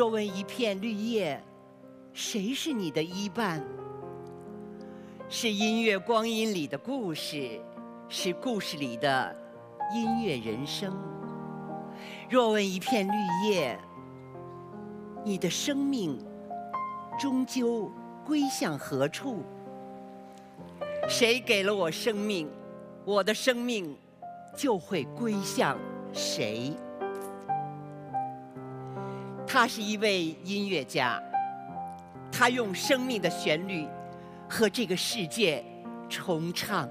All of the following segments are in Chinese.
若问一片绿叶，谁是你的依伴？是音乐光阴里的故事，是故事里的音乐人生。若问一片绿叶，你的生命终究归向何处？谁给了我生命，我的生命就会归向谁。他是一位音乐家，他用生命的旋律和这个世界重唱。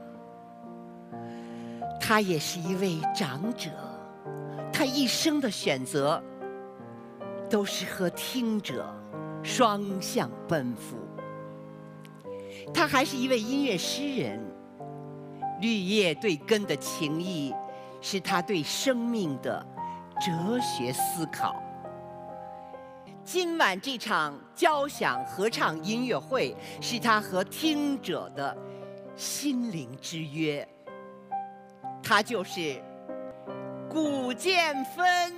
他也是一位长者，他一生的选择都是和听者双向奔赴。他还是一位音乐诗人，绿叶对根的情谊是他对生命的哲学思考。今晚这场交响合唱音乐会是他和听者的心灵之约。他就是古建芬。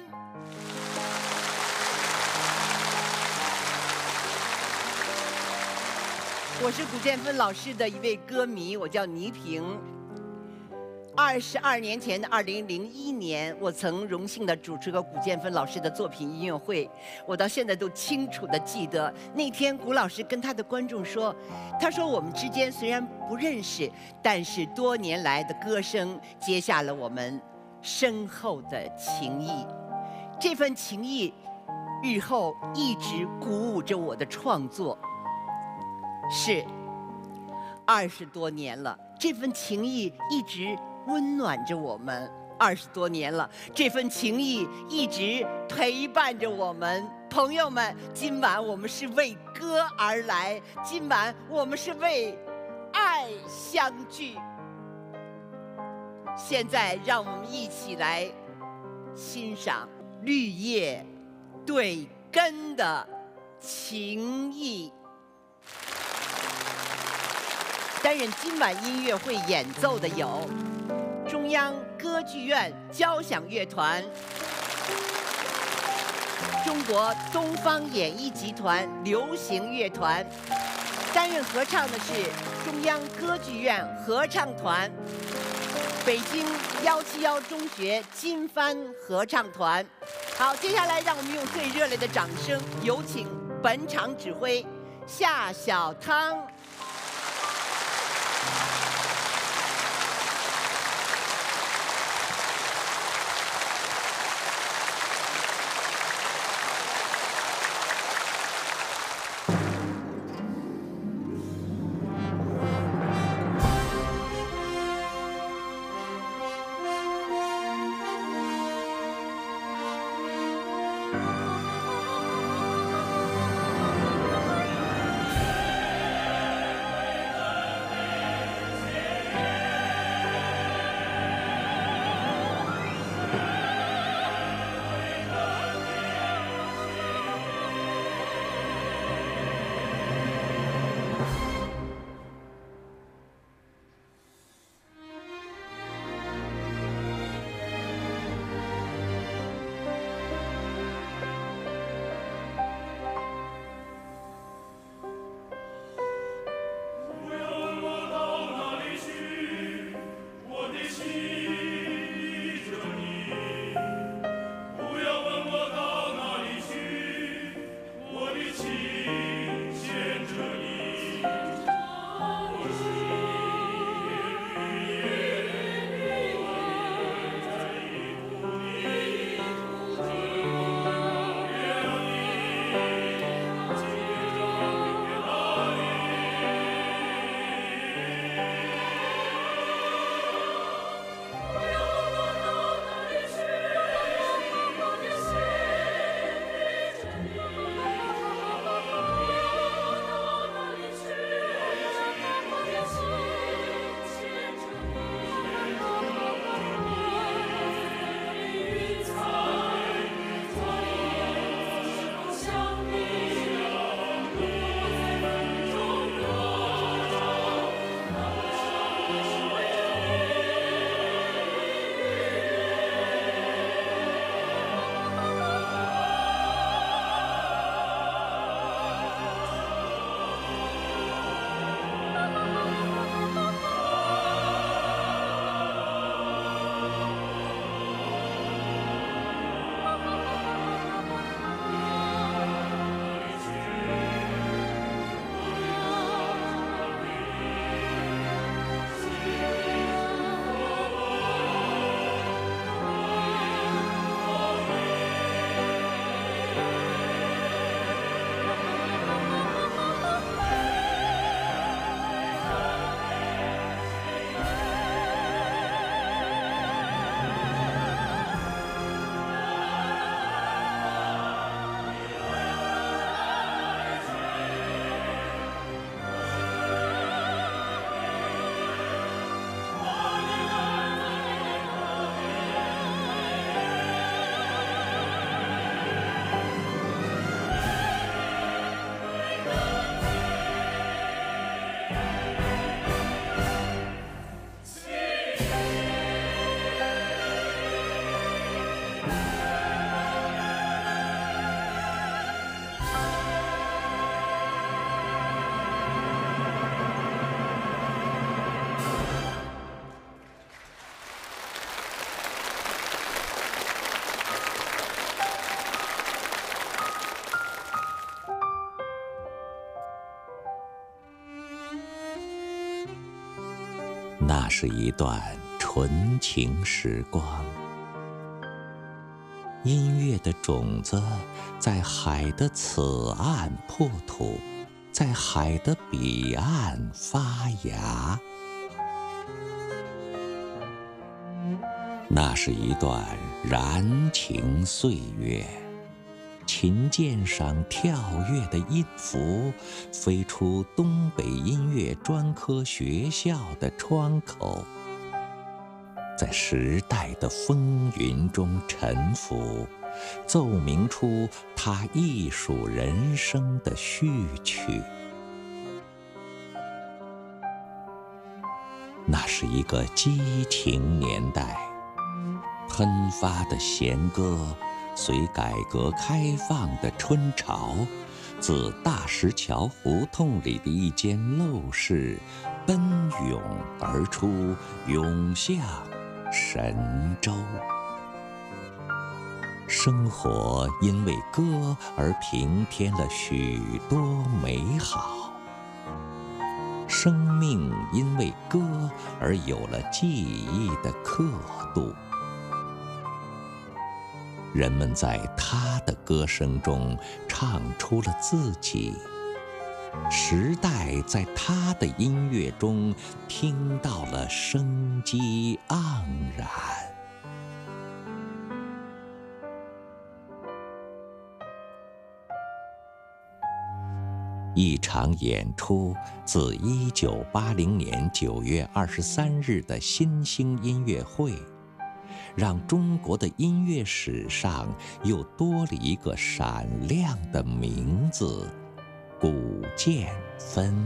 我是古建芬老师的一位歌迷，我叫倪萍。22年前的2001年，我曾荣幸地主持过古建芬老师的作品音乐会。我到现在都清楚地记得，那天古老师跟他的观众说，他说我们之间虽然不认识，但是多年来的歌声结下了我们深厚的情谊。这份情谊日后一直鼓舞着我的创作。是20多年了，这份情谊一直温暖着我们20多年了，这份情谊一直陪伴着我们。朋友们，今晚我们是为歌而来，今晚我们是为爱相聚。现在让我们一起来欣赏绿叶对根的情谊。担任今晚音乐会演奏的有中央歌剧院交响乐团、中国东方演艺集团流行乐团。担任合唱的是中央歌剧院合唱团、北京171中学金帆合唱团。好，接下来让我们用最热烈的掌声，有请本场指挥夏小汤。 那是一段纯情时光，音乐的种子在海的此岸破土，在海的彼岸发芽。那是一段燃情岁月，琴键上跳跃的音符飞出东北音乐专科学校的窗口，在时代的风云中沉浮，奏鸣出它艺术人生的序曲。那是一个激情年代，喷发的弦歌随改革开放的春潮，自大石桥胡同里的一间陋室奔涌而出，涌向神州。生活因为歌而平添了许多美好，生命因为歌而有了记忆的刻度。人们在他的歌声中唱出了自己，时代在他的音乐中听到了生机盎然。一场演出自1980年9月23日的新兴音乐会，让中国的音乐史上又多了一个闪亮的名字——古建芬。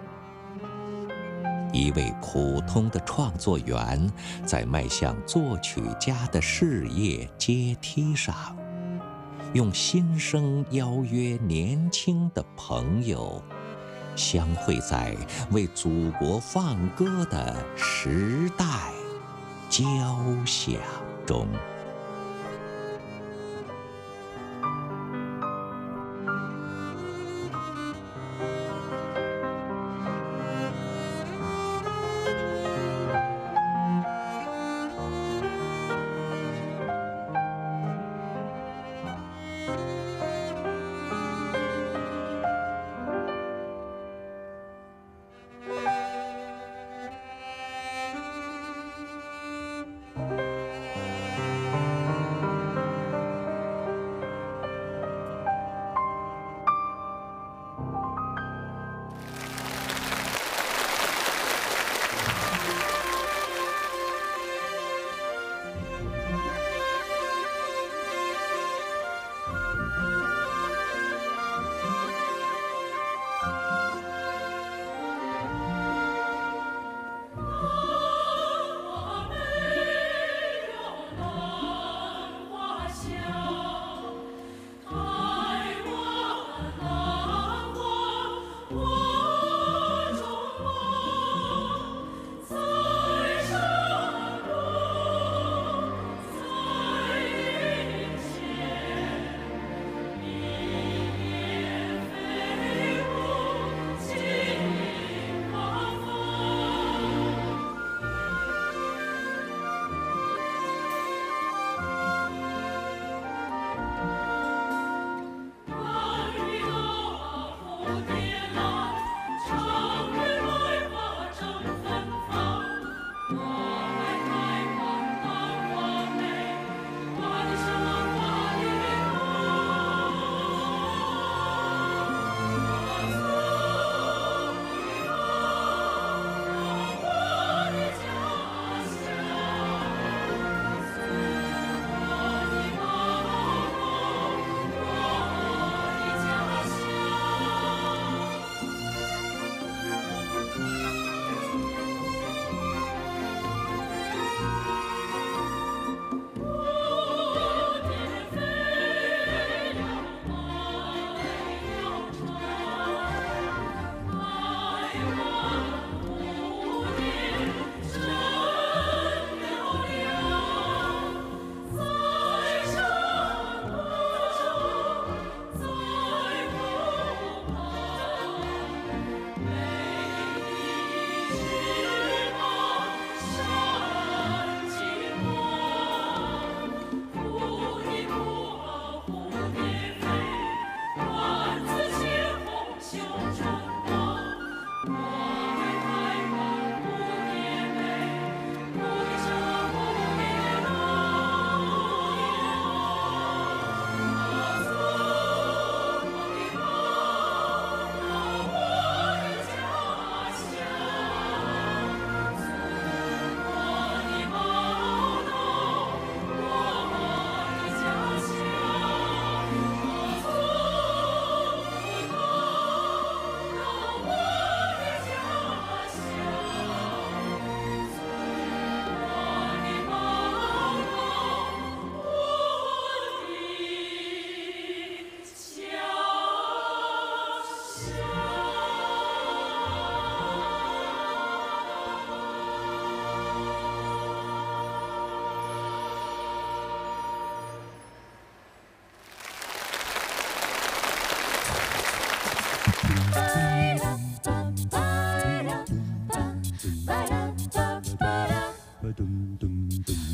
一位普通的创作员，在迈向作曲家的事业阶梯上，用心声邀约年轻的朋友，相会在为祖国放歌的时代交响中。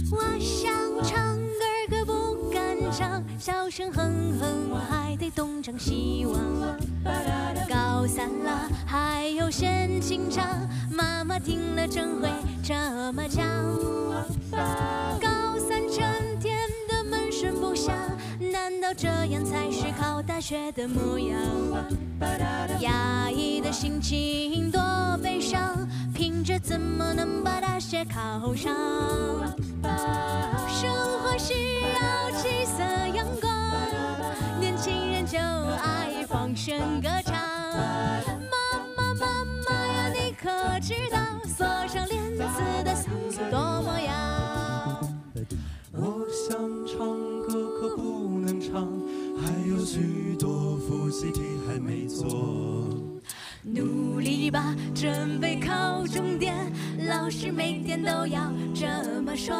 我想唱歌可不敢唱，小声哼哼，我还得东张西望。高三了还有弦琴唱，妈妈听了真会这么讲。高三整天的闷声不响，难道这样才是考大学的模样？压抑的心情多悲伤，拼着怎么能把大学考上？生活需要七色阳光，年轻人就爱放声歌唱。妈妈妈妈呀，你可知道锁上帘子的嗓子多么哑？ 我想唱歌可不能唱，还有许多复习题还没做。 努力吧，准备考重点，老师每天都要这么说。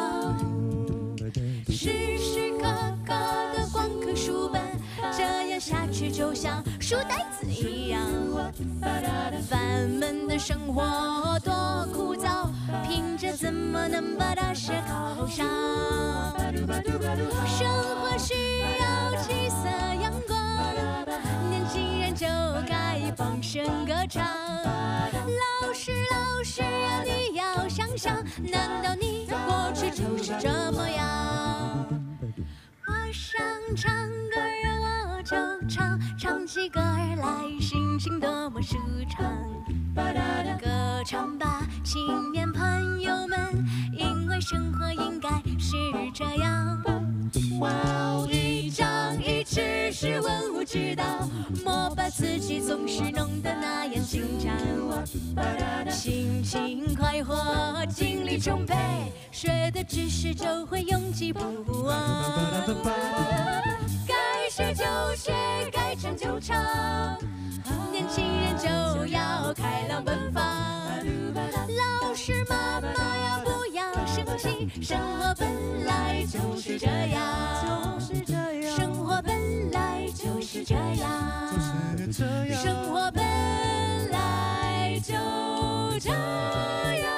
时时刻刻的光看书本，这样下去就像书呆子一样。烦闷的生活多枯燥，拼着怎么能把大学考上？生活需要七色阳光，年轻人就该放声歌唱。老师老师啊，你要想想，难道你过去就是这模样？我想唱歌儿我就唱，唱起歌儿来心情多么舒畅。歌唱吧，青年朋友们，因为生活应该是这样。一张一弛是文武之道，莫把自己总是弄得那样紧张。心情快活，精力充沛，学的知识就会用记不忘。该学就学，该唱就唱，年轻人就要开朗奔放。老师妈妈呀，不要生气，生活本来就是这样，生活本来就是这样，生活本来就这样。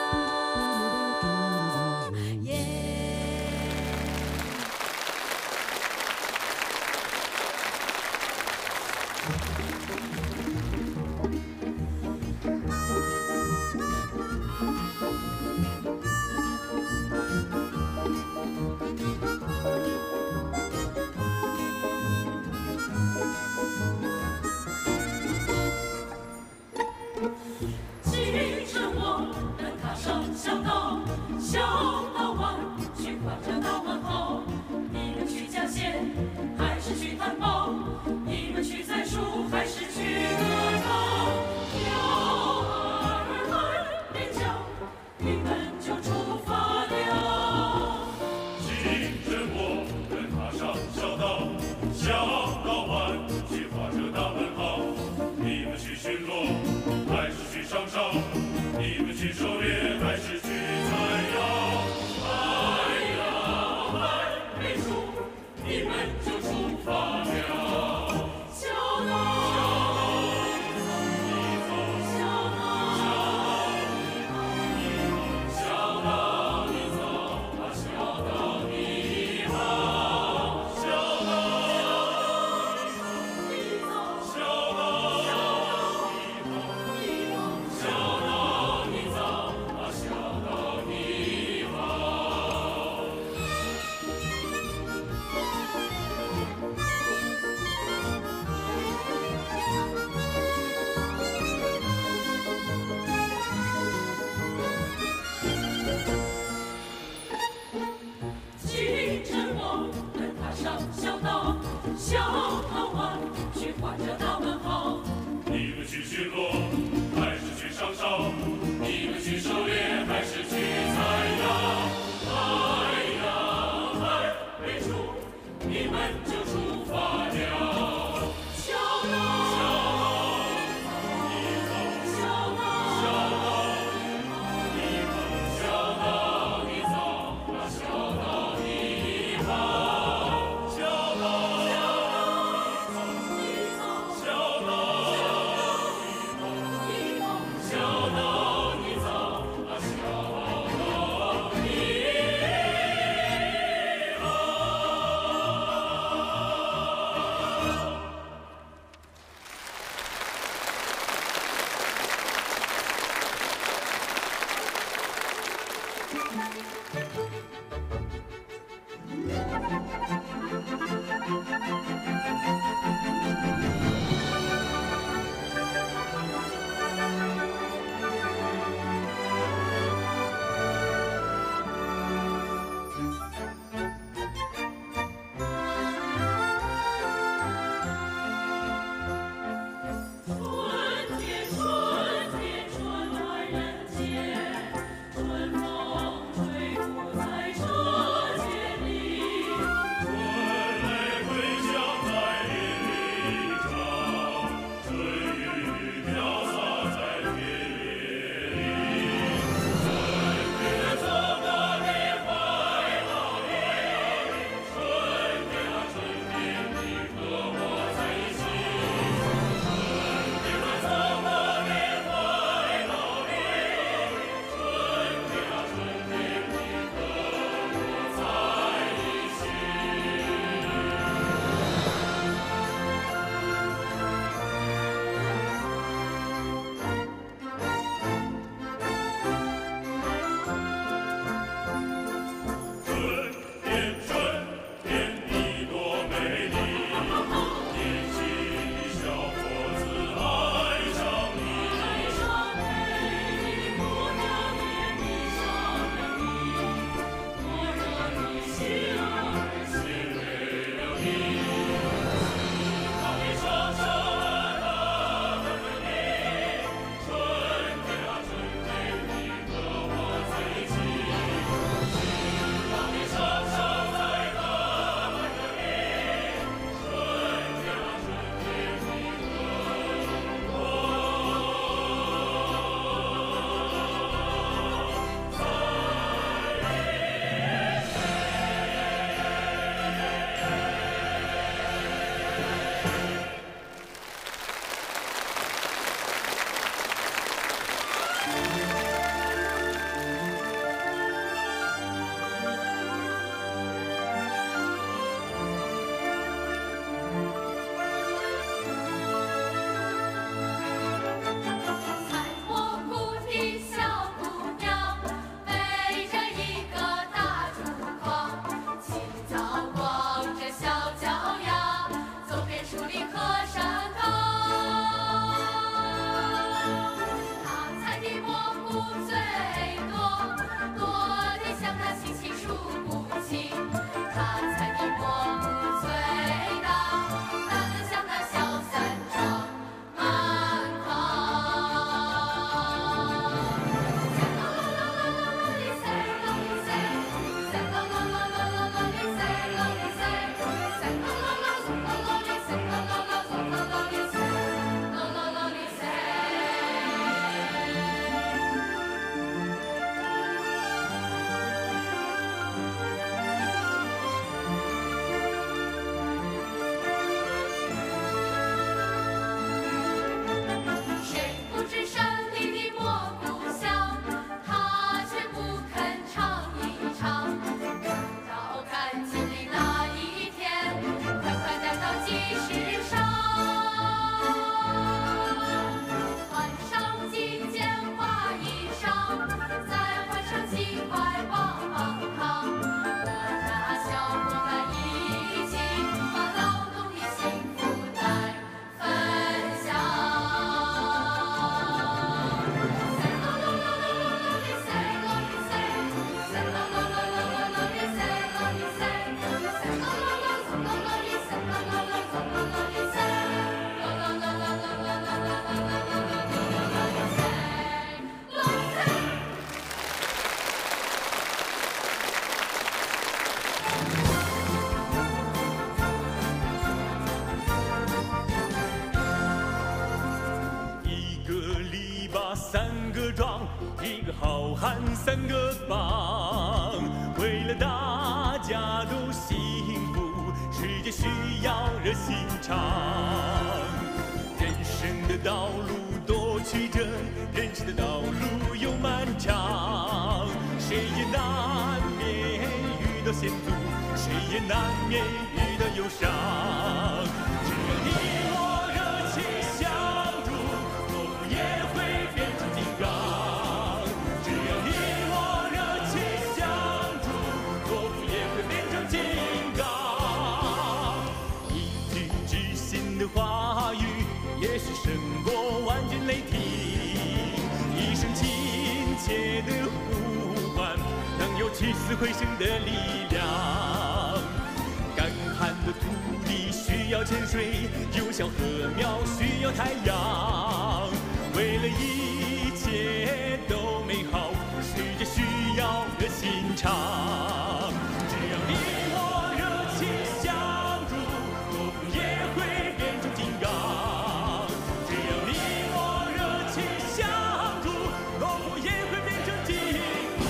喊三个帮，为了大家都幸福，世界需要热心肠。人生的道路多曲折，人生的道路又漫长，谁也难免遇到险阻，谁也难免遇到忧伤。只要你我热情相助，懦夫也会变成金刚。只要你我热情相助，懦夫也会变成金刚。一句知心的话语，也许胜过万军雷霆；一声亲切的呼唤，能有起死回生的力量。干旱的土地需要泉水，有小禾苗需要太阳。为了一切都美好，世界需要热心肠。只要你我热情相助，懦夫也会变成金刚。只要你我热情相助，懦夫也会变成金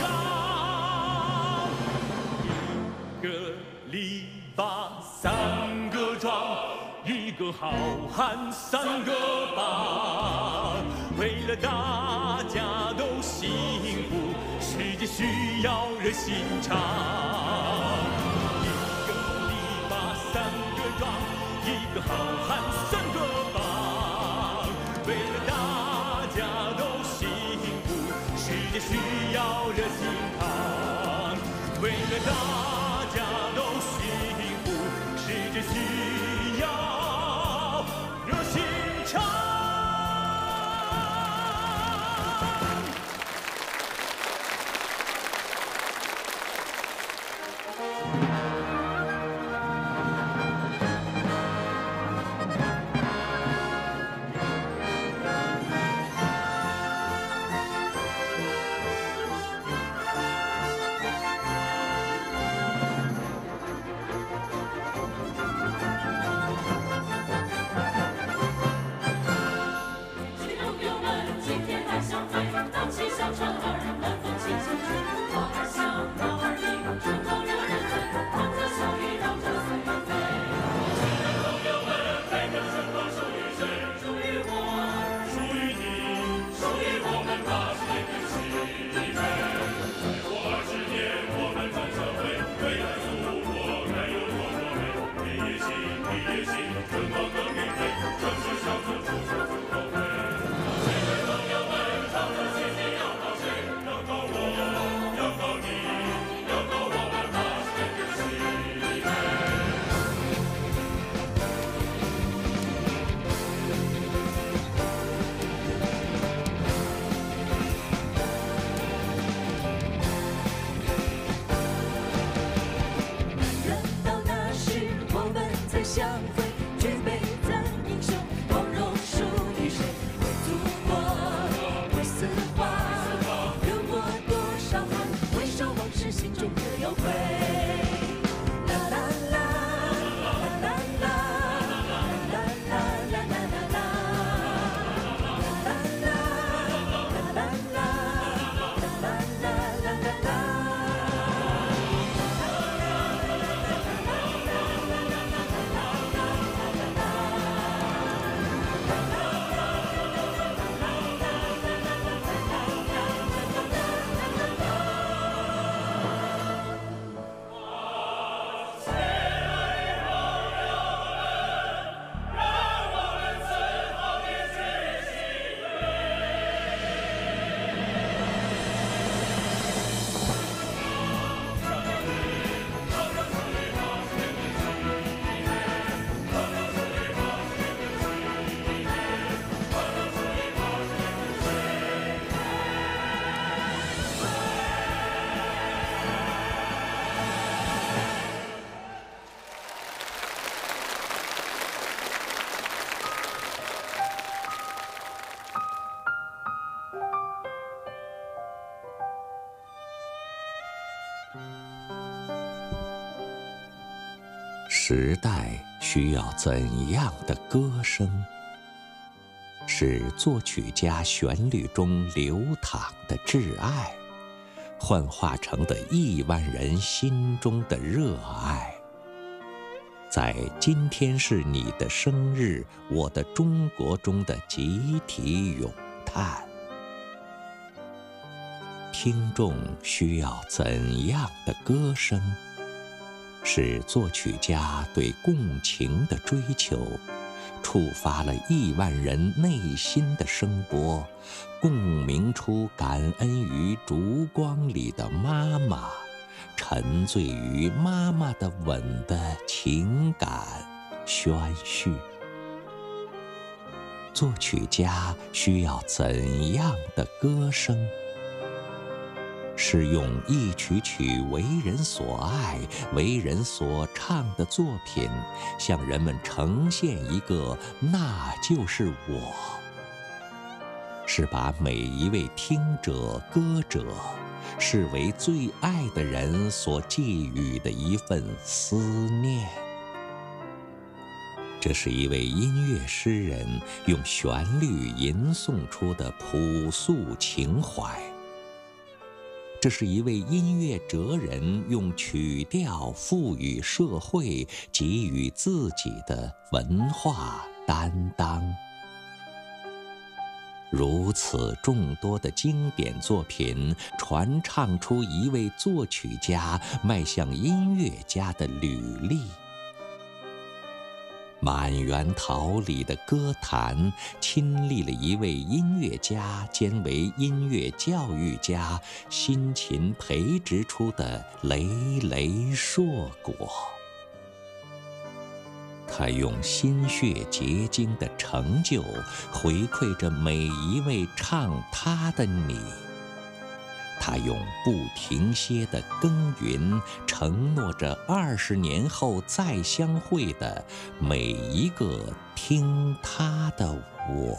刚。一个篱笆三个桩，一个好汉三个帮，为了大家都幸福，世界需要热心肠。一个篱笆三个桩，一个好汉三个帮，为了大家都幸福，世界需要热心肠。为了大家都幸福，世界需要热心肠。 相会，举杯赞英雄，光荣属于谁？为祖国，为四方，流过多少汗，回首往事，心中可有悔？啦啦啦，啦啦啦，啦啦啦啦啦啦，啦啦啦，啦啦啦，啦啦啦啦。 时代需要怎样的歌声？是作曲家旋律中流淌的挚爱， 幻化成的亿万人心中的热爱。在今天是你的生日，我的中国中的集体咏叹。听众需要怎样的歌声？是作曲家对共情的追求，触发了亿万人内心的声波，共鸣出感恩于烛光里的妈妈，沉醉于妈妈的吻的情感宣叙。作曲家需要怎样的歌声？是用一曲曲为人所爱、为人所唱的作品，向人们呈现一个那就是我。是把每一位听者、歌者视为最爱的人所寄予的一份思念。这是一位音乐诗人用旋律吟诵出的朴素情怀。这是一位音乐哲人用曲调赋予社会、给予自己的文化担当。如此众多的经典作品，传唱出一位作曲家迈向音乐家的履历。满园桃李的歌坛，亲历了一位音乐家兼为音乐教育家辛勤培植出的累累硕果。他用心血结晶的成就，回馈着每一位唱他的你。他用不停歇的耕耘，承诺着20年后再相会的每一个听他的我。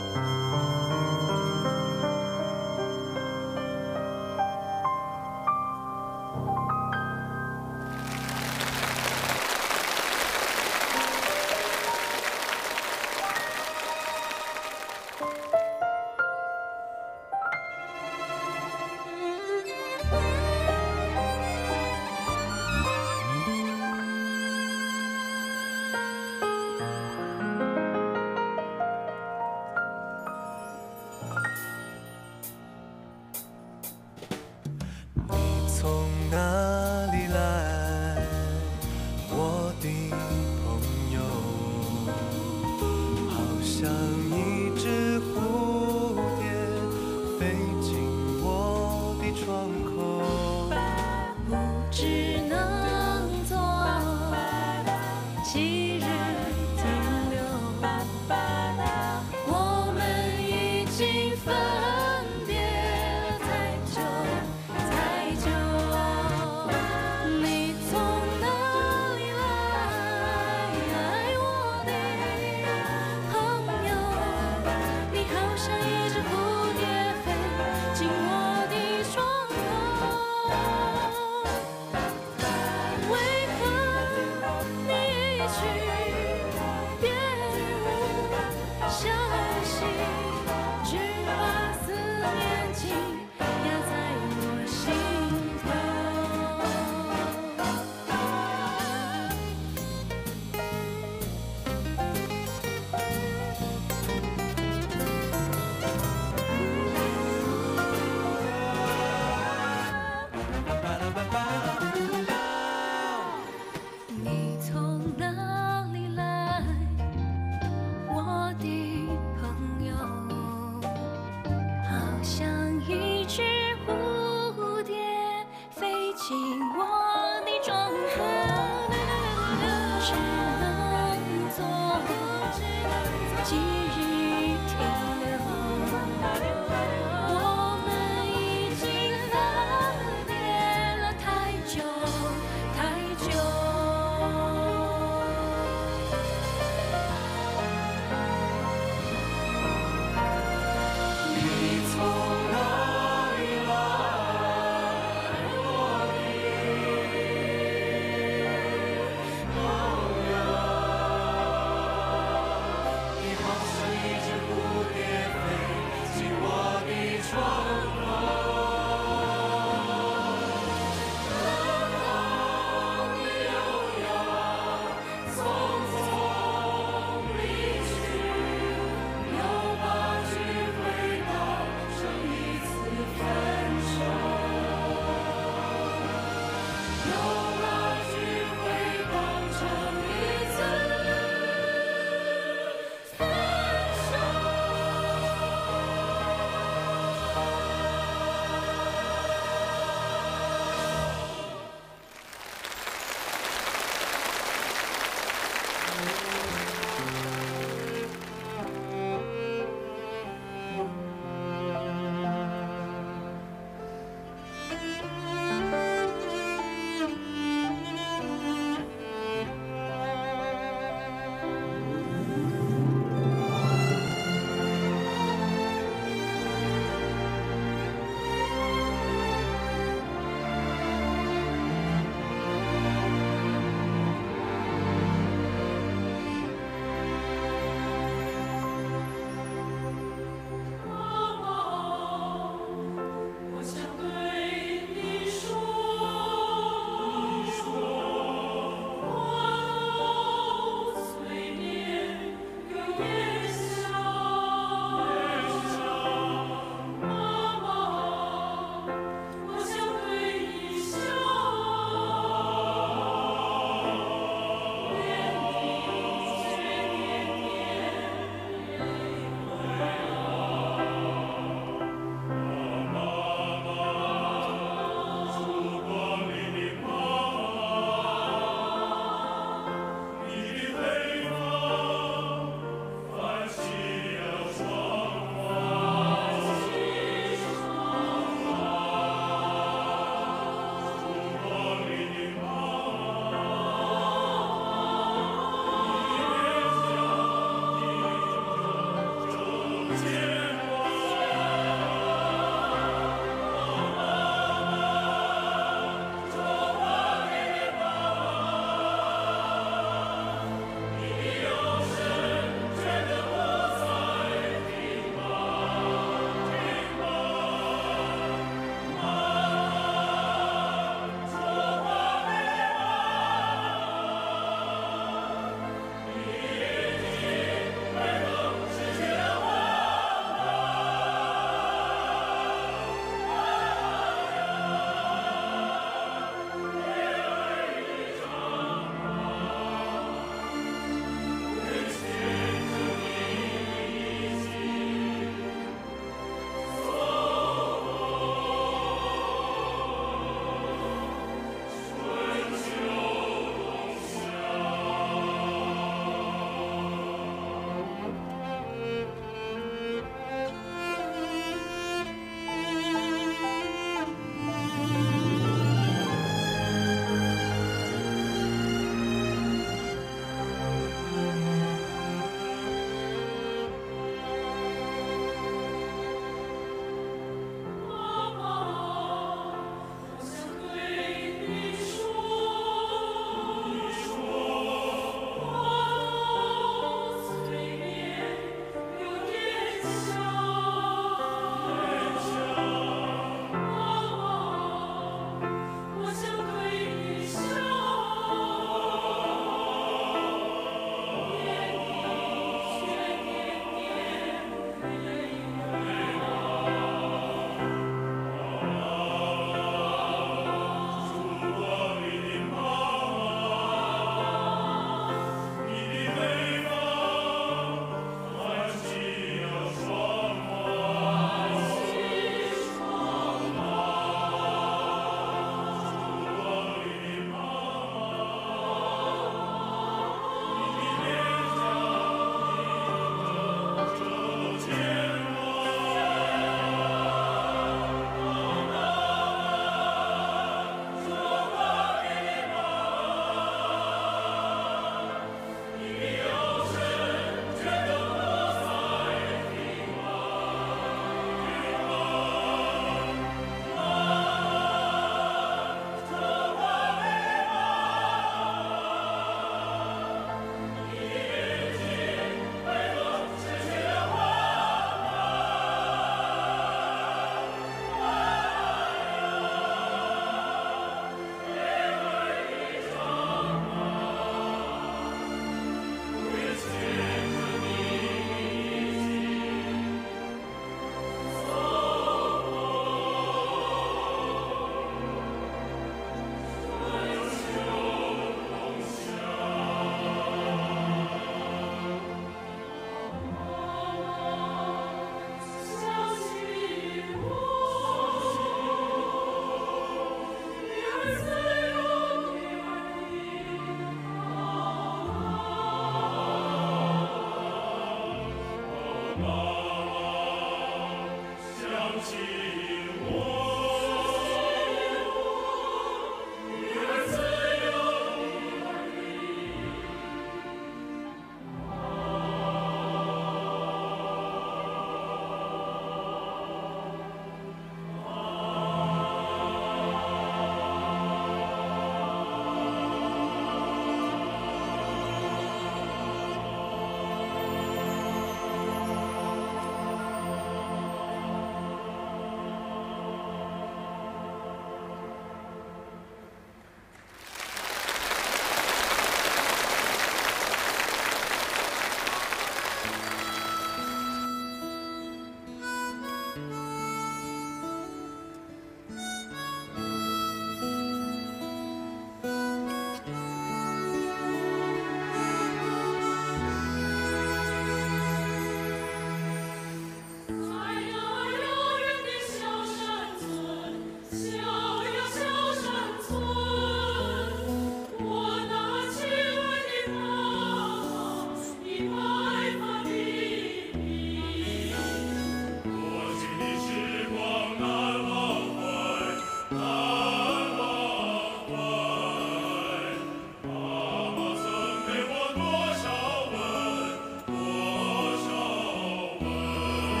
我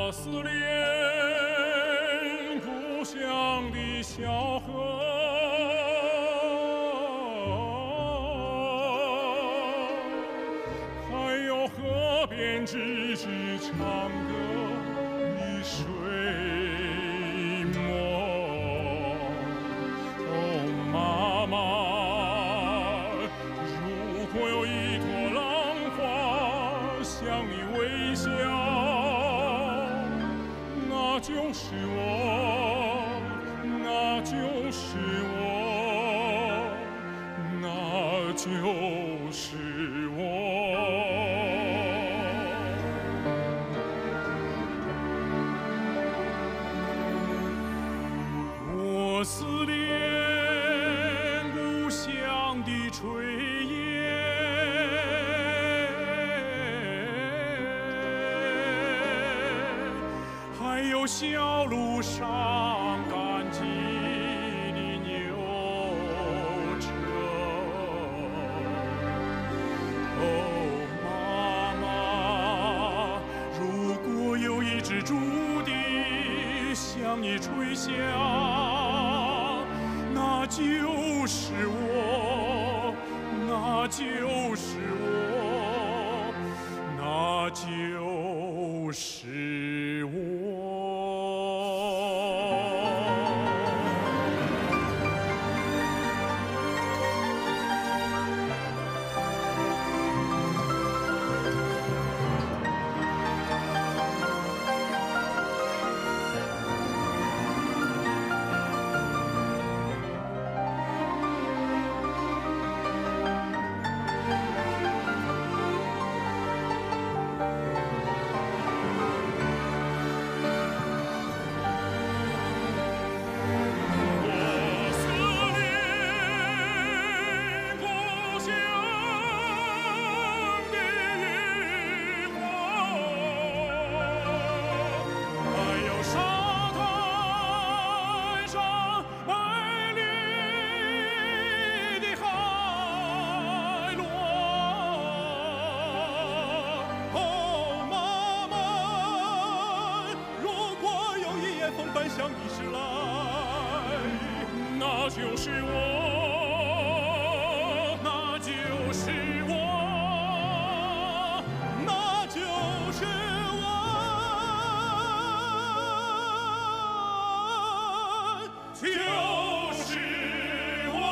我思念故乡的小河，还有河边吱吱唱歌的水墨。哦，妈妈，如果有一朵浪花向你微笑，那就是我，那就是我，那就是我。我思念故乡的炊烟，还有小路上赶集的牛车。哦，妈妈，如果有一只竹笛向你吹响，那就是我，那就是我，那就是我。就是我，那就是我，那就是我，就是我。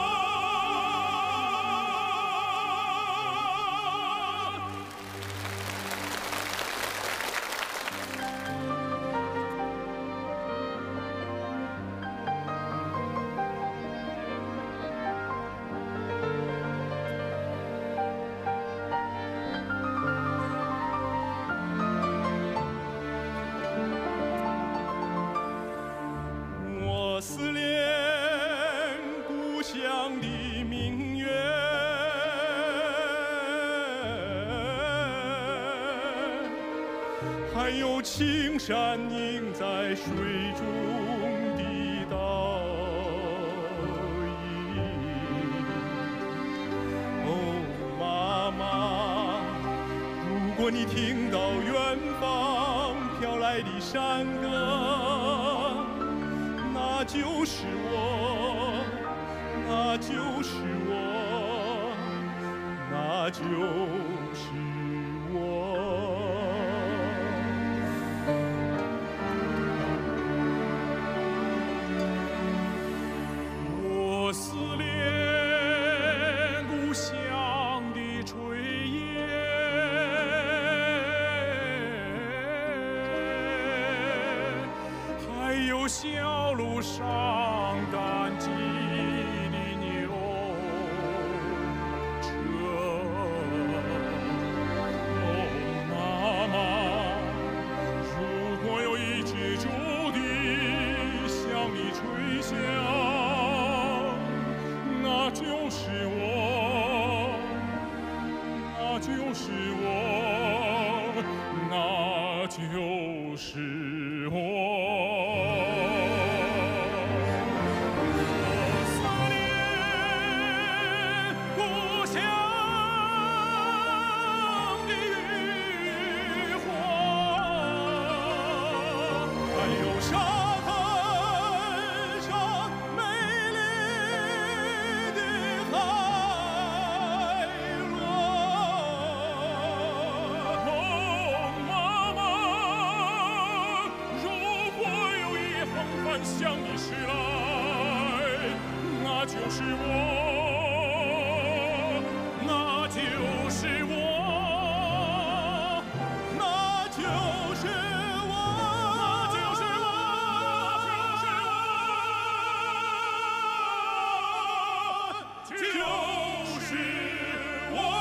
我思念故乡的明月，还有青山映在水中的倒影。哦，妈妈，如果你听到远方飘来的山歌，那就是我，那就是我，那就是我。我思念故乡的炊烟，还有小路上赶集的牛车。哦，妈妈，如果有一支竹笛向你吹响，那就是我，那就是我，那就是我。 向你驶来，那就是我，那就是我，那就是我，那就是我，就是我。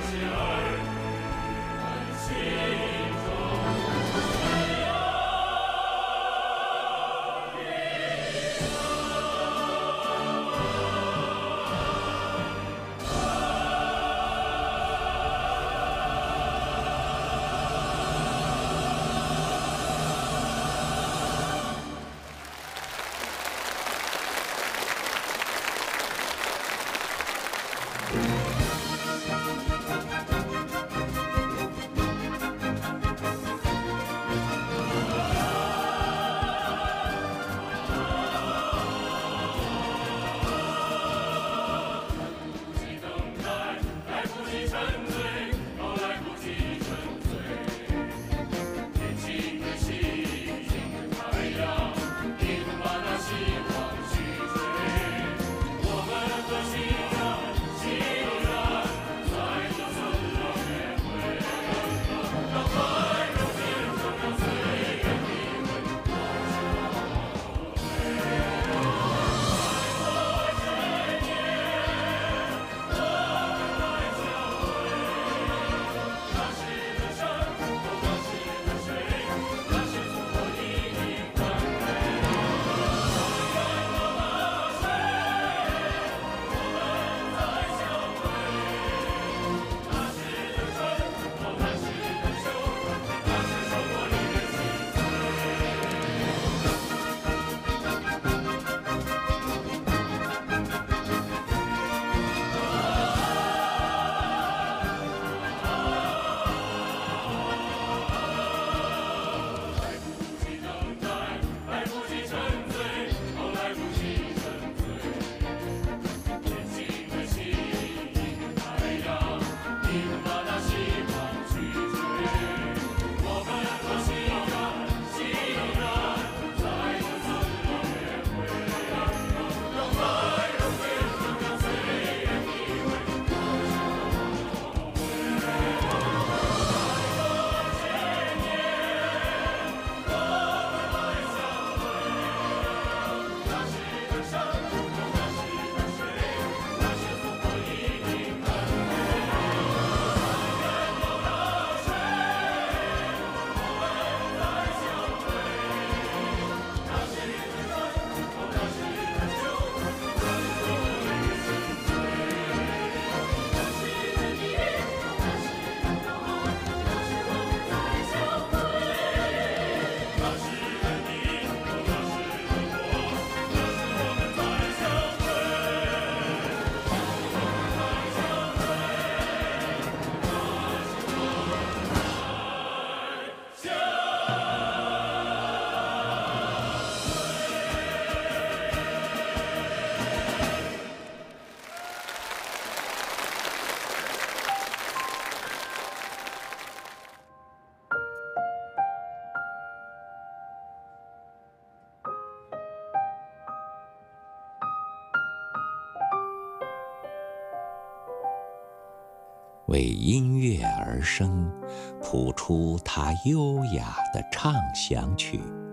为音乐而生，谱出他优雅的唱响曲；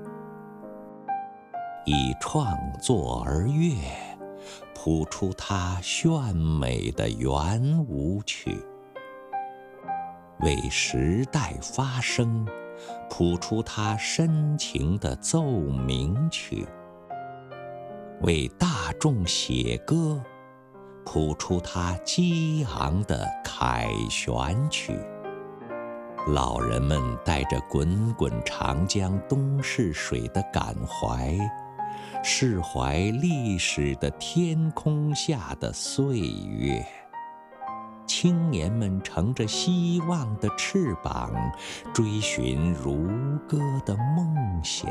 以创作而乐，谱出他炫美的圆舞曲；为时代发声，谱出他深情的奏鸣曲；为大众写歌，谱出他激昂的凯旋曲。老人们带着滚滚长江东逝水的感怀，释怀历史的天空下的岁月。青年们乘着希望的翅膀，追寻如歌的梦想。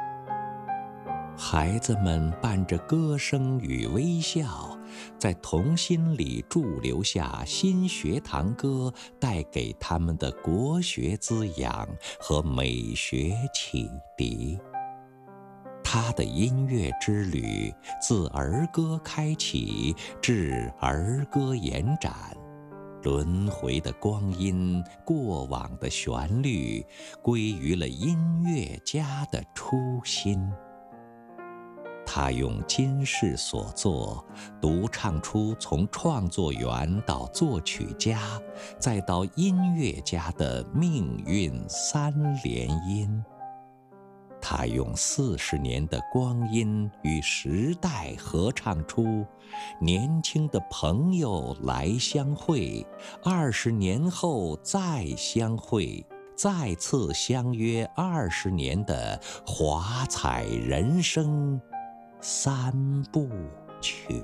孩子们伴着歌声与微笑，在童心里驻留下新学堂歌带给他们的国学滋养和美学启迪。他的音乐之旅自儿歌开启，至儿歌延展，轮回的光阴，过往的旋律，归于了音乐家的初心。 他用今世所作，独唱出从创作员到作曲家，再到音乐家的命运三连音。他用40年的光阴与时代合唱出年轻的朋友来相会，20年后再相会，再次相约20年的华彩人生3部曲。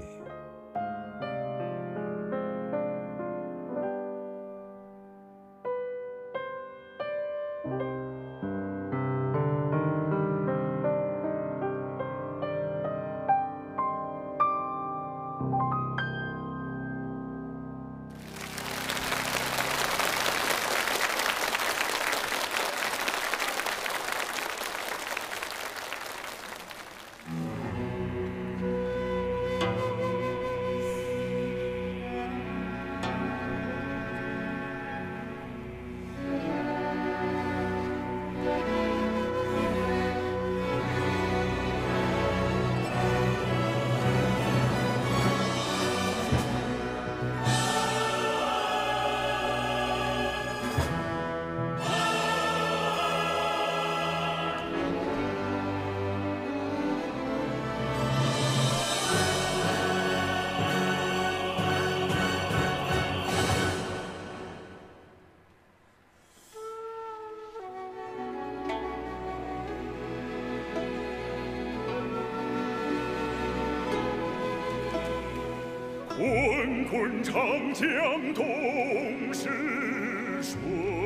滚滚长江东逝水，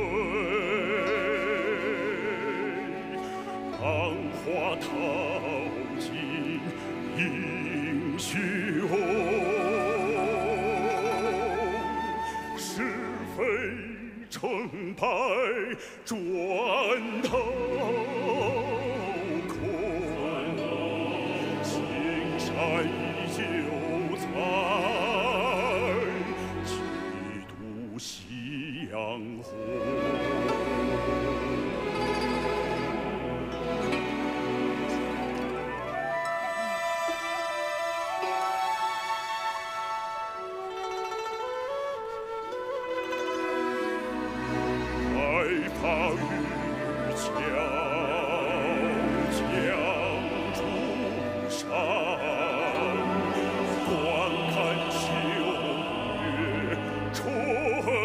浪花淘尽英雄。是非成败转头空，青山依旧在。夕阳红，害怕渔樵江渚上，观看秋月春。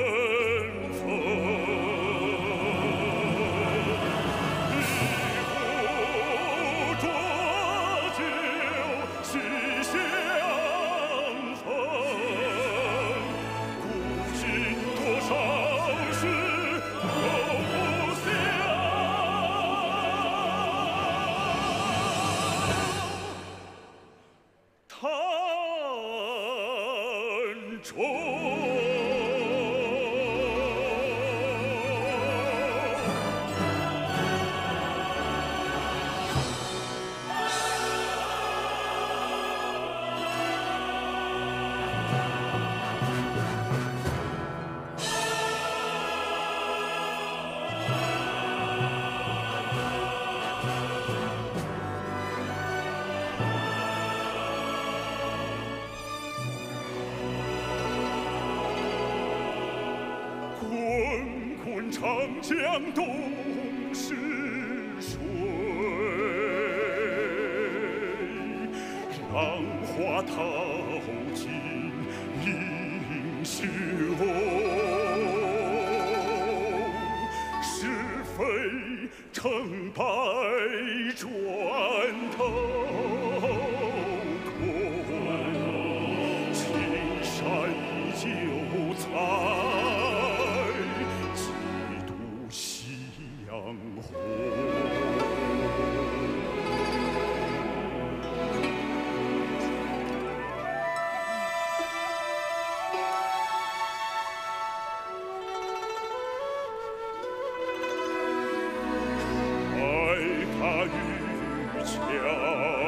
长江东逝水，浪花淘尽英雄。是非成败转头空，青山依旧在。害怕渔樵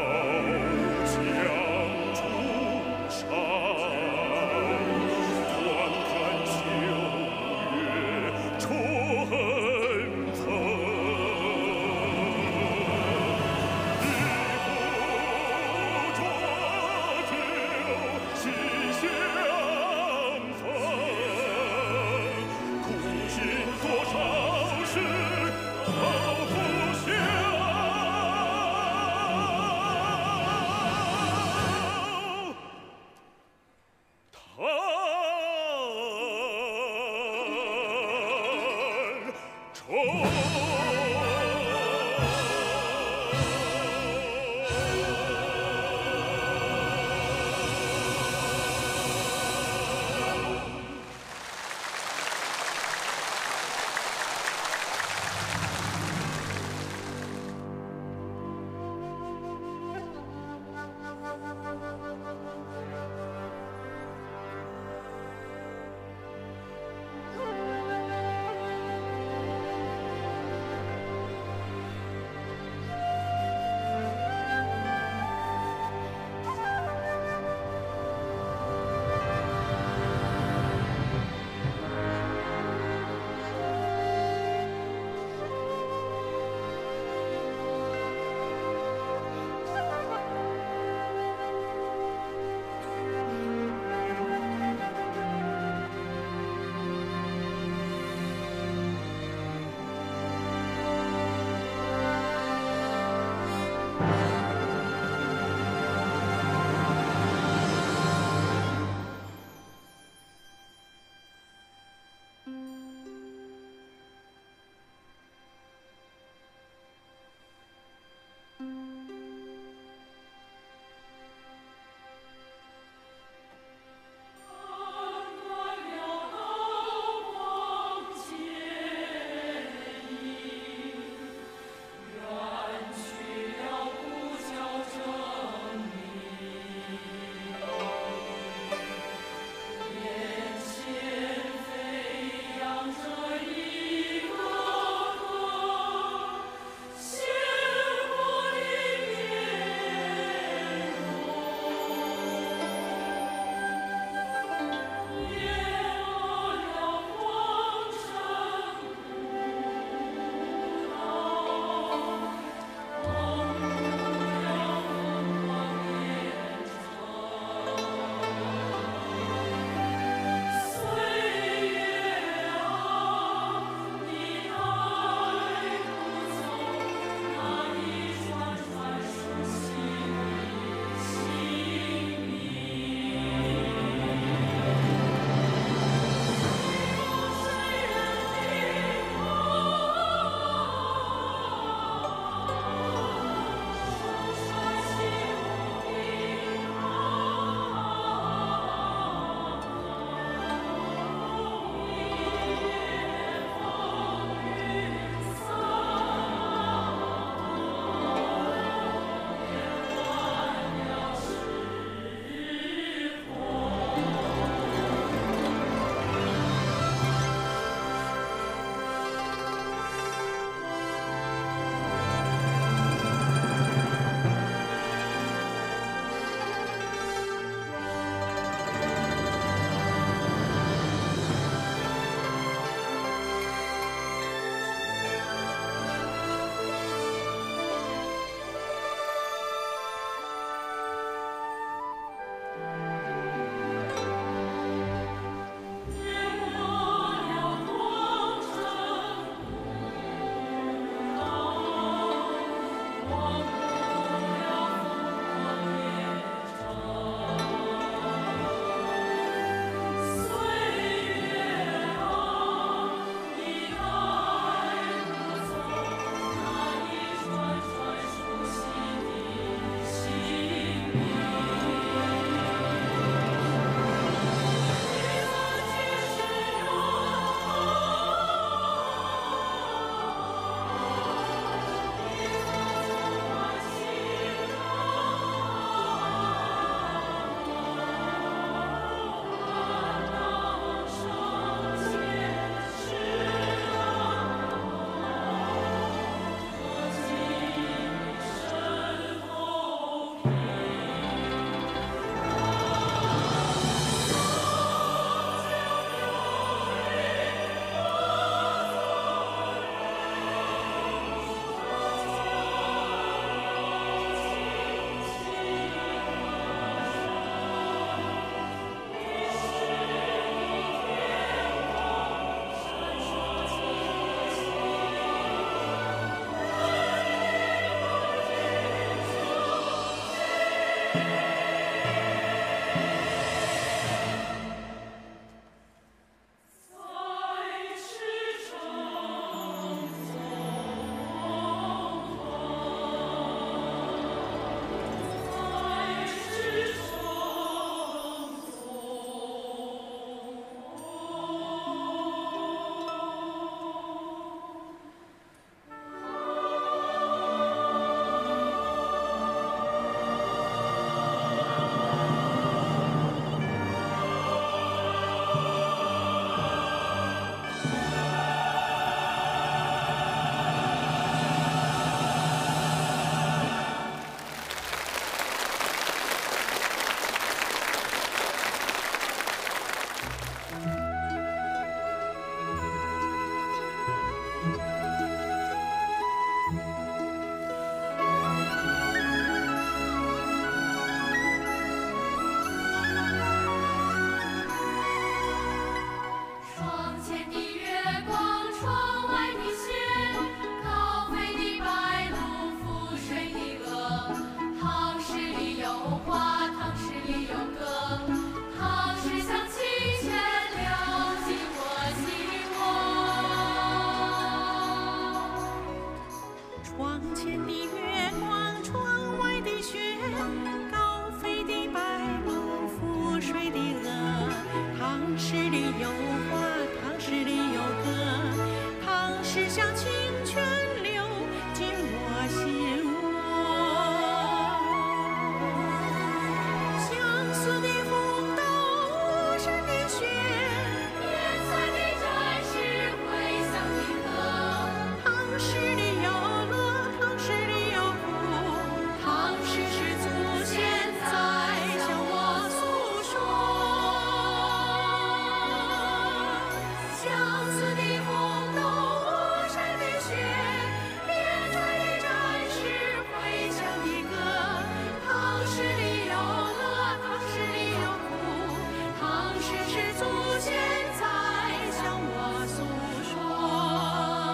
有花，唐诗里有歌，唐诗像清泉流进我心窝。相思的红豆，无声的雪， 颜色的战士，回响的歌。 唐诗里有乐，唐诗里有苦，唐诗是祖先在向我诉说。相思的红豆，巫山的雪，边塞的战士，回响的歌。唐诗里有乐，唐诗里有苦，唐诗是祖先在向我诉说。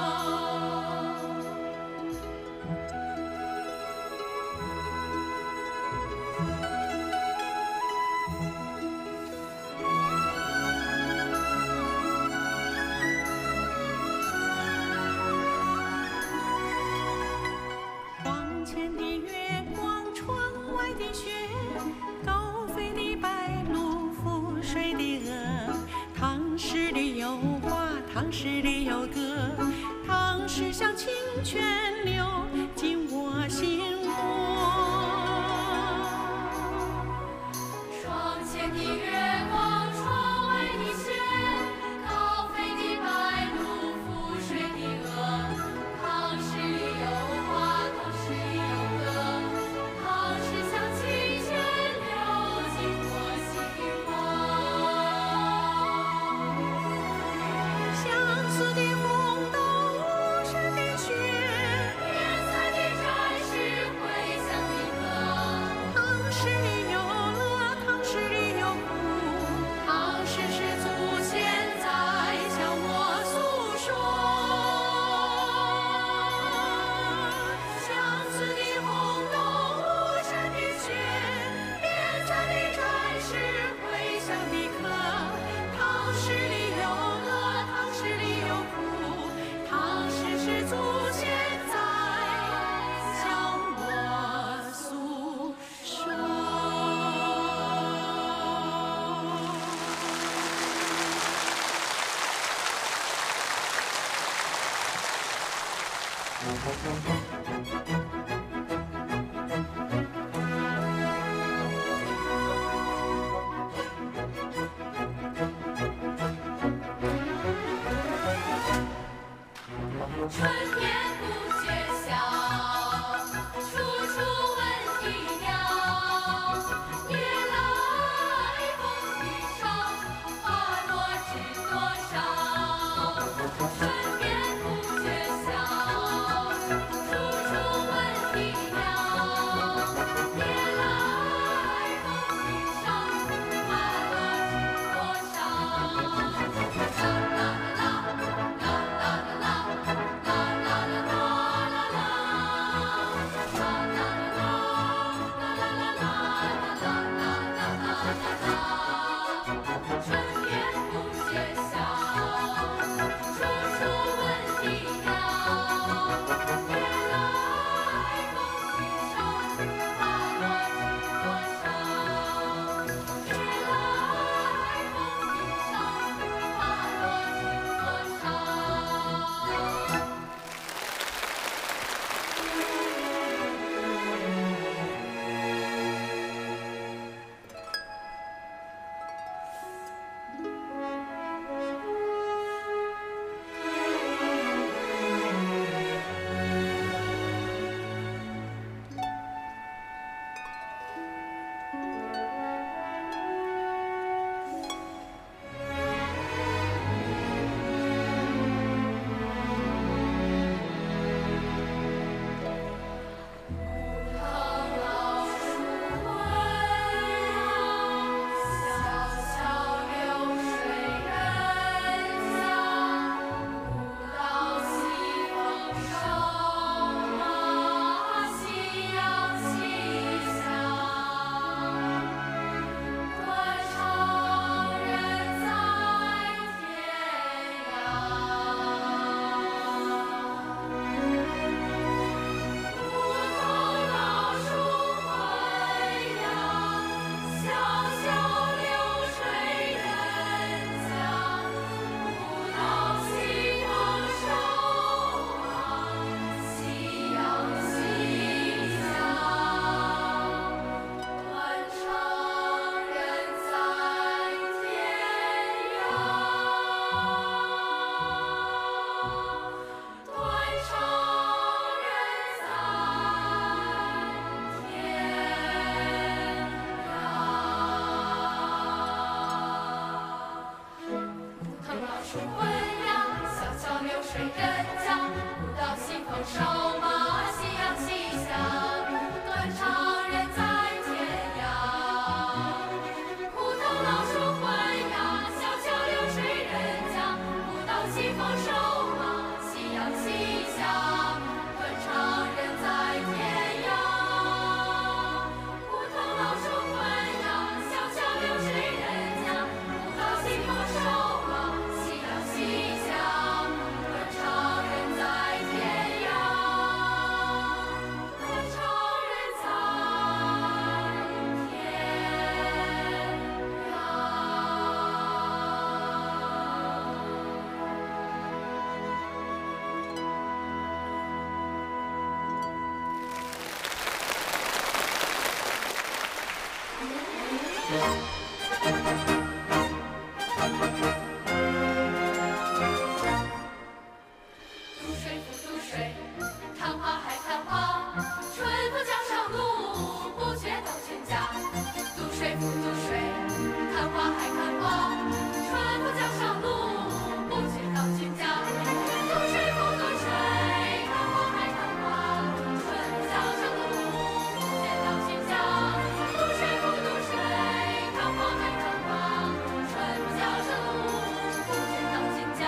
窗前的月光，窗外的雪，高飞的白鹭，覆水的鹅。唐诗里有花，唐诗里有歌，唐诗像清泉流进我心窝。 窗前的月光，窗外的雪，高飞的白鹭，覆水的鹅。唐诗里有花，唐诗里有歌，唐诗像清泉流进我心窝。 相思的红豆，无声的雪， 颜色的战士，回响的歌。 唐诗里有乐，唐诗里有苦，唐诗是祖先在向我诉说。相思的红豆，无声的雪，边塞的战士，回响的歌。唐诗里有乐，唐诗里有苦，唐诗是祖先在向我诉说。 春眠不觉晓，处处闻啼鸟。夜来风雨声，花落知多少。春眠不觉晓，处人家，不到西风瘦马，夕阳西下，断肠人在天涯。胡同老树昏鸦，小桥流水人家，不到西风瘦马，夕阳西下，断肠人在天涯。胡同老树昏鸦，小桥流水人家，不到西风瘦马，夕阳西下，断肠人在天涯，断肠人在天渡水复渡水，看花还看花，春风江上路，不觉到君家。渡水复渡水，看花还看花，春风江上路，不觉到君家。渡水复渡水，看花还看花，春风江上路，不觉到君家。渡水复渡水，看花还看花，春风江上路，不觉到君家。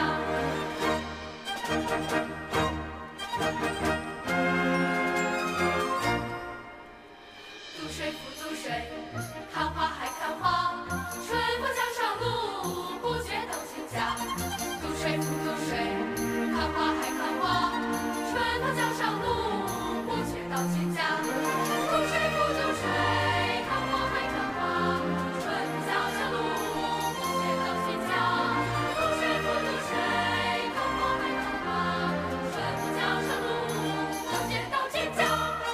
渡水复渡水，看花还看花，春风江上路，不觉到君家。渡水复渡水，看花还看花，春风江上路，不觉到君家。渡水复渡水，看花还看花，春风江上路，不觉到君家。渡水复渡水，看花还看花，春风江上路，不觉到君家。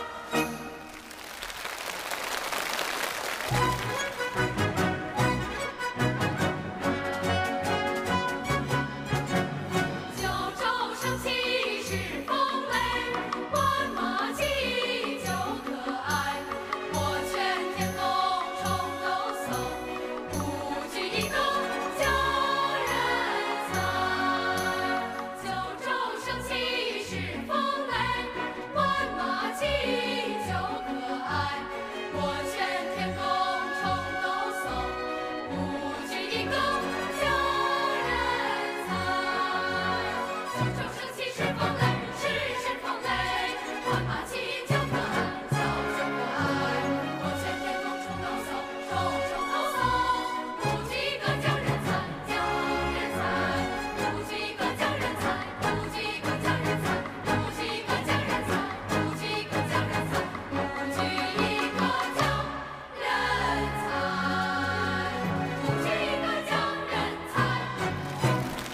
九州生气是风雷，万马齐就可爱。我劝天公重抖擞，不拘一格叫人才。九州生气是风雷，万马齐就可爱。我劝天公重抖擞，不拘一格叫人才。九州生气是风雷，是风雷，万马齐就可爱，就可爱。我劝天公重抖擞，重抖擞，不拘一格叫人才，不拘一格叫人才，不拘一格叫人才，不拘一格叫人才，不拘一格叫人才，不拘一格叫人才，不拘一格叫人才。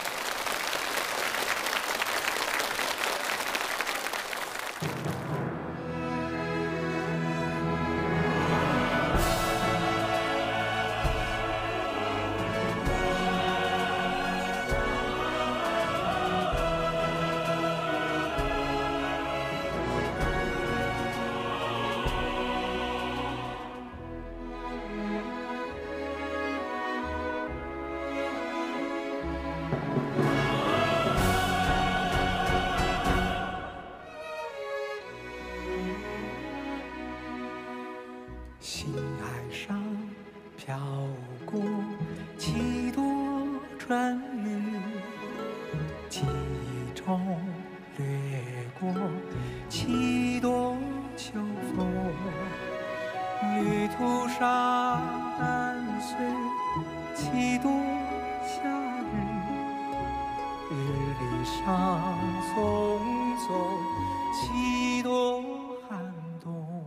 心海上飘过几朵春雨，记忆中掠过几朵秋风，旅途上伴随几朵夏日，日历上匆匆几朵寒冬。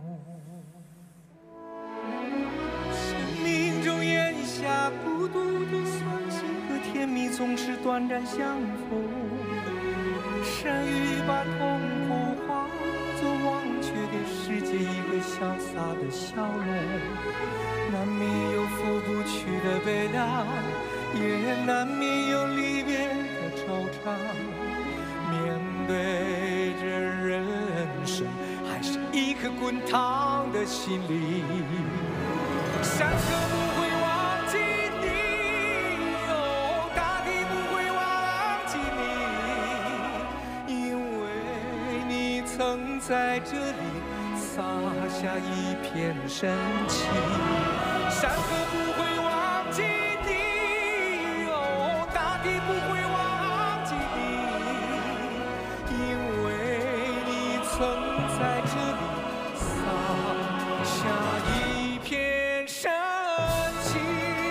生命中咽下孤独的酸辛和甜蜜，总是短暂相逢。善于把痛苦化作忘却给世界一个潇洒的笑容，难免有拂不去的悲凉，也难免有离别的惆怅。面对着人生，还是一颗滚烫的心灵。山河不会忘记你，哦，大地不会忘记你。 在这里洒下一片深情。山河不会忘记你，哦，大地不会忘记你，因为你曾在这里洒下一片深情。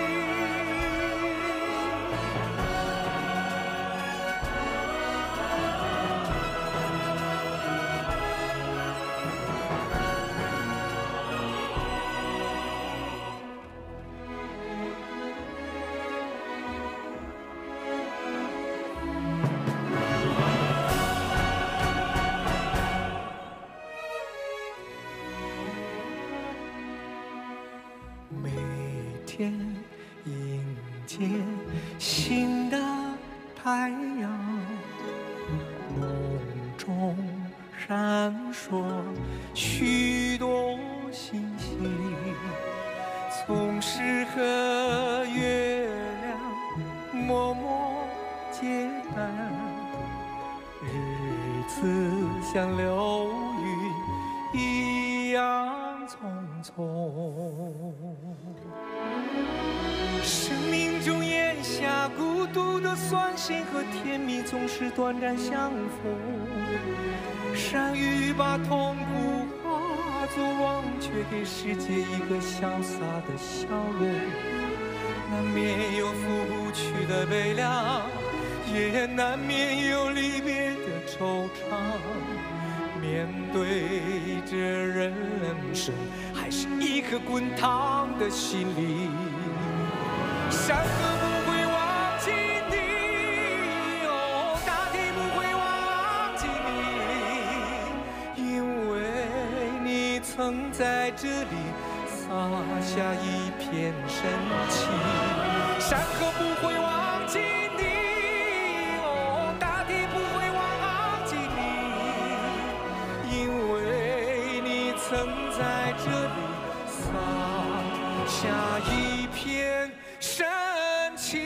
每天迎接新的太阳，梦中闪烁许多星星，总是和月亮默默结伴，日子像流云一样匆匆。生命中咽下孤独的酸咸和甜蜜，总是短暂相逢。善于把痛苦化作忘却，给世界一个潇洒的笑容。难免有拂不去的悲凉，也难免有离别的惆怅。面对着人生，还是一颗滚烫的心灵。山河不会忘记你，哦，大地不会忘记你，因为你曾在这里洒下一片深情。山河不会忘记你，哦，大地不会忘记你，因为你曾在这里洒下一片深情。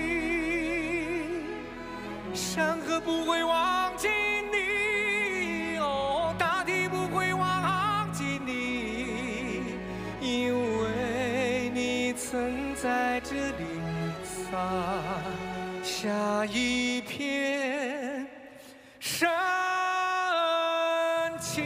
山河不会忘记你，哦，大地不会忘记你，因为你曾在这里洒下一片深情。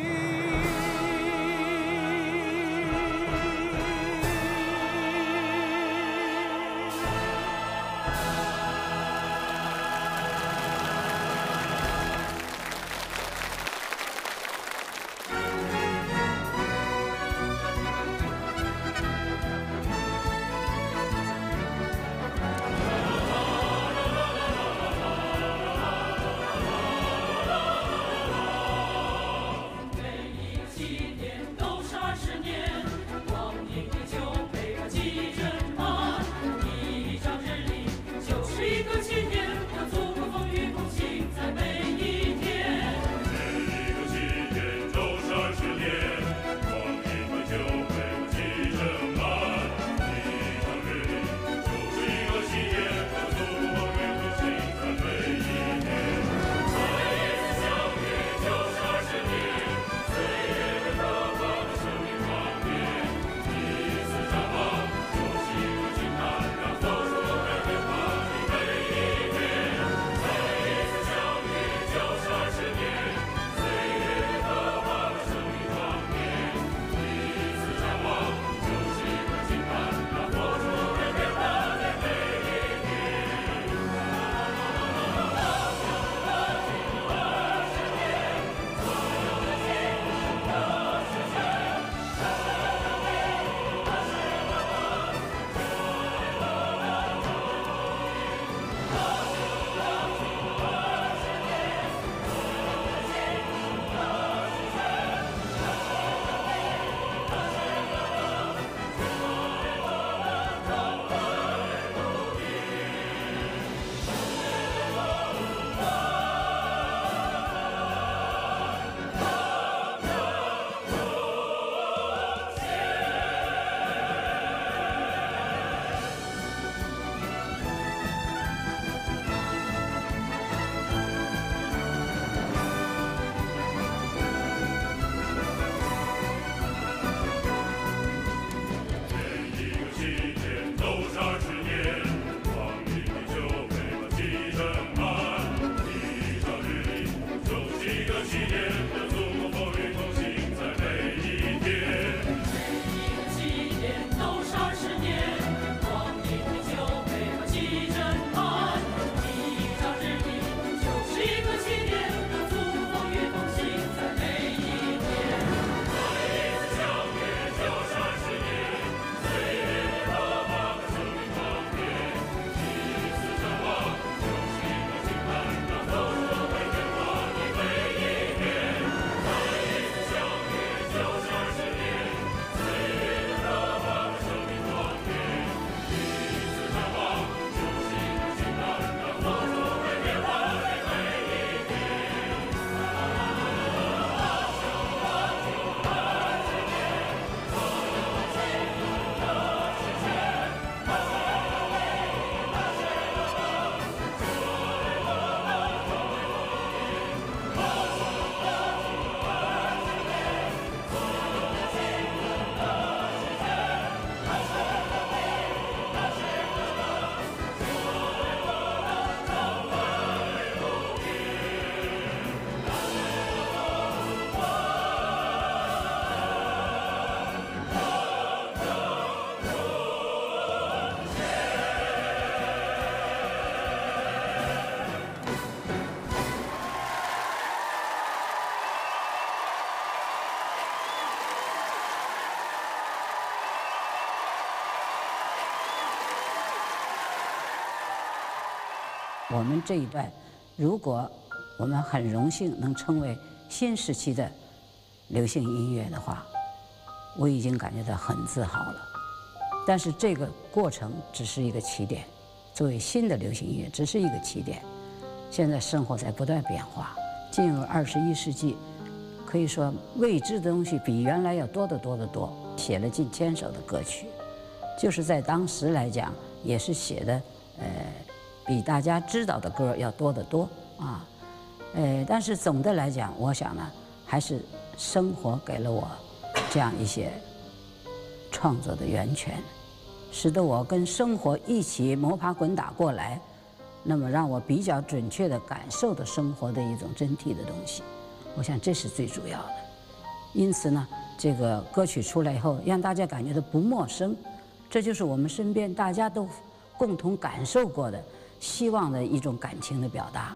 我们这一代，如果我们很荣幸能成为新时期的流行音乐的话，我已经感觉到很自豪了。但是这个过程只是一个起点，作为新的流行音乐只是一个起点。现在生活在不断变化，进入21世纪，可以说未知的东西比原来要多得多得多。写了近1000首的歌曲，就是在当时来讲，也是写的比大家知道的歌要多得多啊。但是总的来讲，我想呢，还是生活给了我这样一些创作的源泉，使得我跟生活一起摸爬滚打过来，那么让我比较准确地感受到生活的一种真谛的东西。我想这是最主要的。因此呢，这个歌曲出来以后，让大家感觉到不陌生，这就是我们身边大家都共同感受过的，希望的一种感情的表达。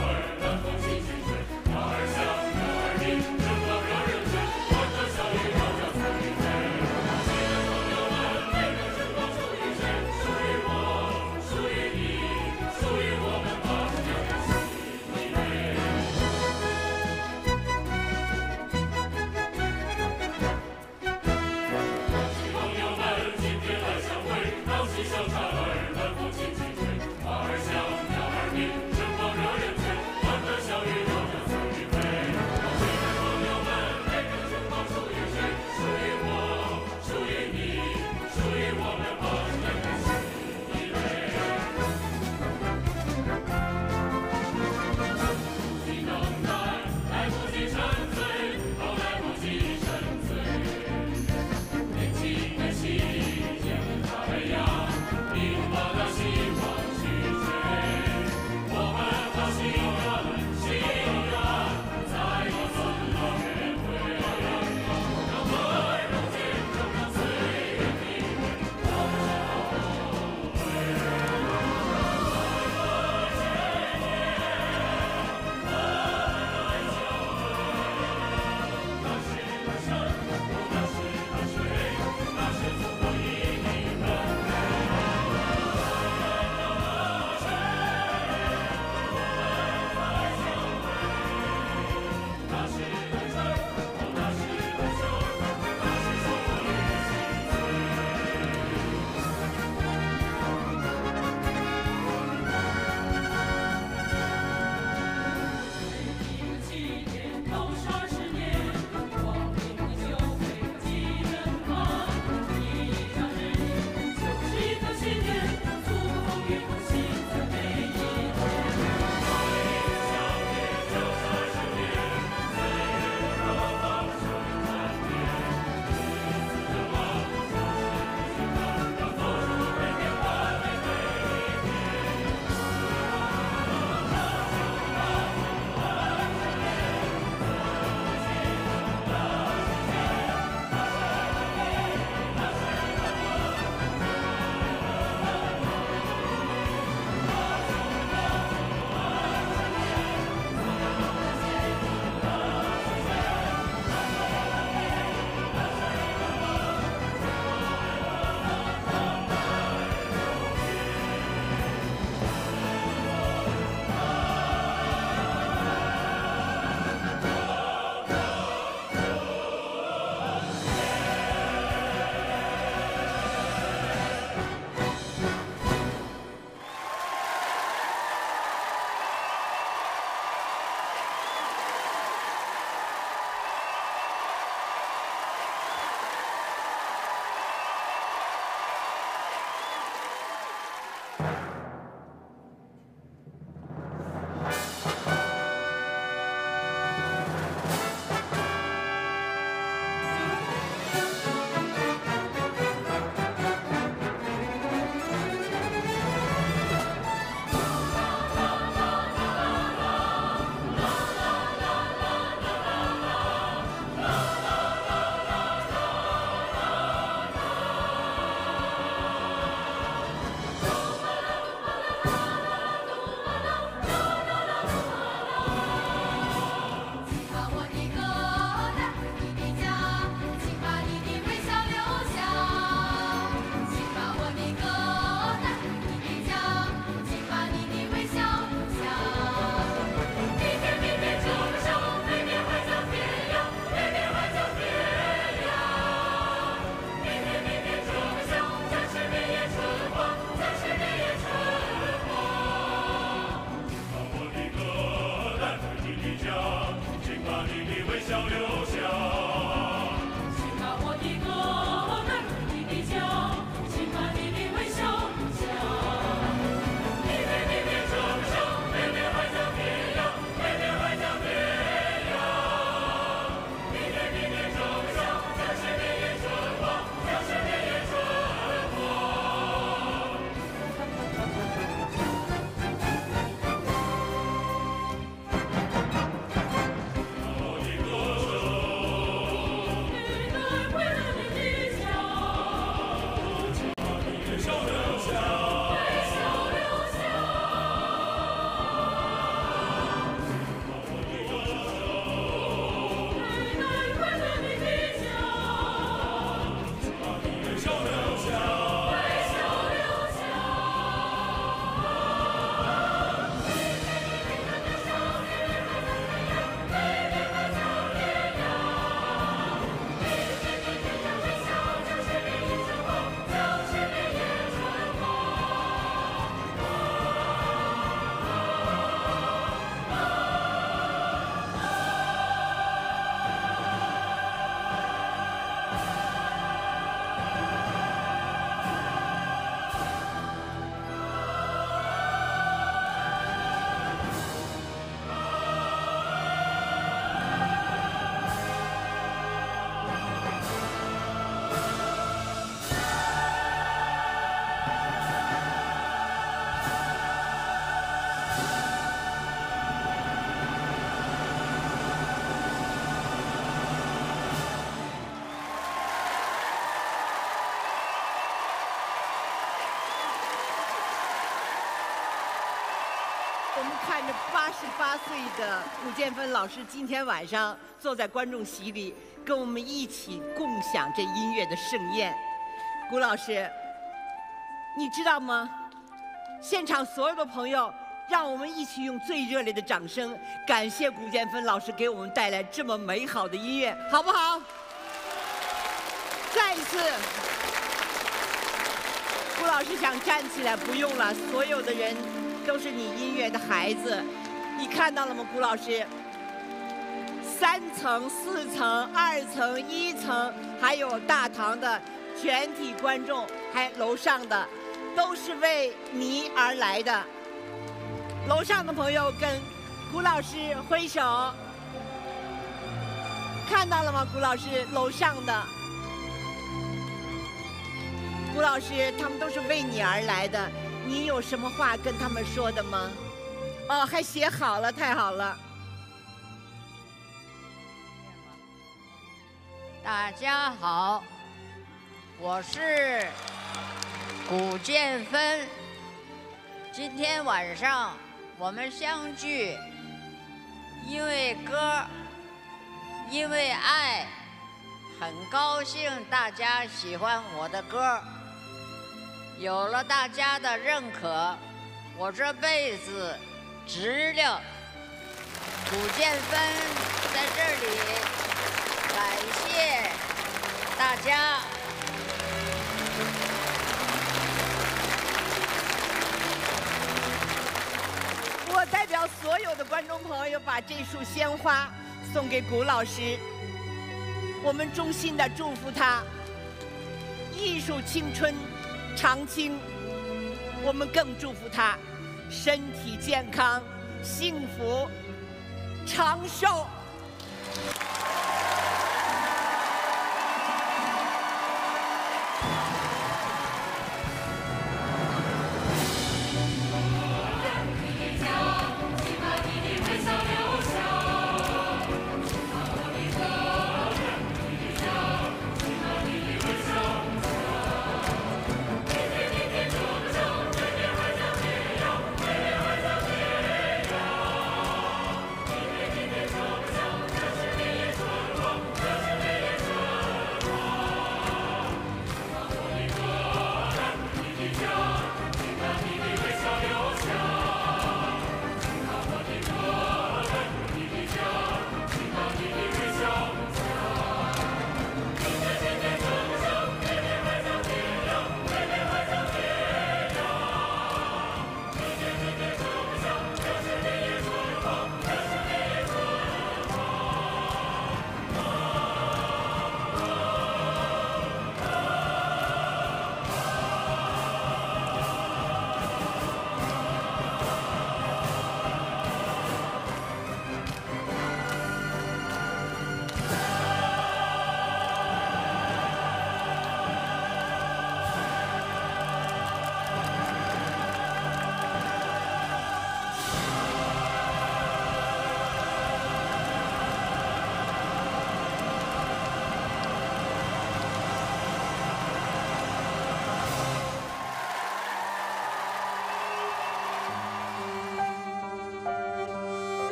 儿香，儿地，热热热热，欢乐笑语。 看着88岁的古建芬老师今天晚上坐在观众席里，跟我们一起共享这音乐的盛宴。古老师，你知道吗？现场所有的朋友，让我们一起用最热烈的掌声，感谢古建芬老师给我们带来这么美好的音乐，好不好？再一次，古老师想站起来，不用了，所有的人都是你音乐的孩子。你看到了吗，古老师？3层、4层、2层、1层，还有大堂的全体观众，还楼上的，都是为你而来的。楼上的朋友跟古老师挥手，看到了吗？古老师，楼上的古老师，他们都是为你而来的。你有什么话跟他们说的吗？哦，还写好了，太好了。 大家好，我是古建芬。今天晚上我们相聚，因为歌，因为爱，很高兴大家喜欢我的歌。有了大家的认可，我这辈子值了。古建芬在这里感谢大家。 我代表所有的观众朋友，把这束鲜花送给古老师。我们衷心的祝福他，艺术青春常青。我们更祝福他身体健康、幸福、长寿。